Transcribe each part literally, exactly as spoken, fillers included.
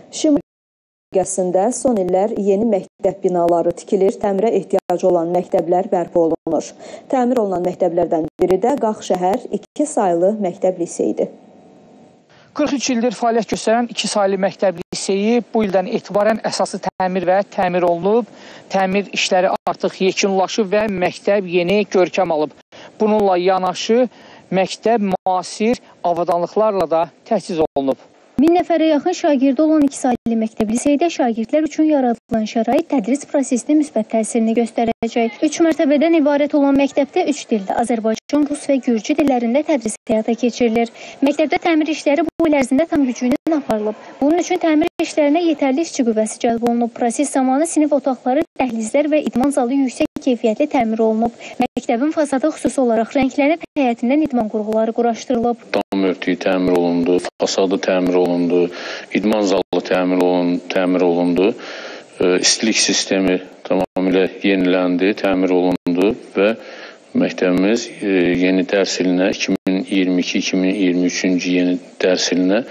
Şimal bölgəsində son illər yeni məktəb binaları tikilir, təmirə ehtiyacı olan məktəblər bərpa olunur. Təmir olunan məktəblərdən biri də Qaxşəhər iki saylı məktəb liseyidir. qırx üç ildir fəaliyyət göstərən iki saylı məktəb liseyi bu ildən etibarən əsası təmir və təmir olunub. Təmir işləri artıq yekunlaşıb və məktəb yeni görkəm alıb. Bununla yanaşı məktəb müasir avadanlıqlarla da təchiz olunub. Min nəfərə yaxın şagirdi olan iki saylı məktəb liseydə şagirdlər üçün yaradılan şərait tədris prosesində müsbət təsirini göstərəcək. Üç mərtəbədən ibarət olan məktəbdə üç dildə Azərbaycan, Rus və Gürcü dillərində tədris həyata keçirilir. Məktəbdə təmir işləri bu il ərzində tam gücü ilə aparılıb. Bunun üçün təmir işlərinə yetərli işçi qüvvəsi cəlb olunub. Proses zamanı sinif otaqları, dəhlizlər və idman zalı yüksək keyfiyyətli təmir olunub. Məktəbin fasadı xüsusi olaraq rənglənib, həyətindən idman qurğuları quraşdırılıb. Dam örtüyü təmir olundu, fasadı təmir olundu, idman zalı təmir olundu, təmir olundu. İstilik sistemi tamamilə yeniləndi, təmir olundu və məktəbimiz yeni dərs ilinə iki min iyirmi iki iki min iyirmi üçüncü yeni dərs ilinə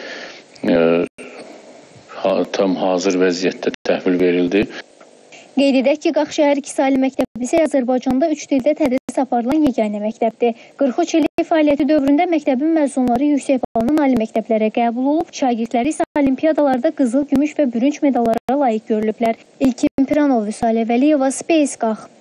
tam hazır vəziyyətdə təhvil verildi. Qeyd edək ki, Qaxşəhər iki saylı məktəb liseyi Azərbaycanda üç dildə tədris aparılan yeganə məktəbdir. qırx üç illik fəaliyyəti dövründə məktəbin məzunları yüksək ballanan ali məktəblərə qəbul olub, şagirdləri isə olimpiadalarda qızıl, gümüş və bürünc medallara layiq görülüblər. İlkin Piranov, Vüsalə Vəliyeva, Space Qax.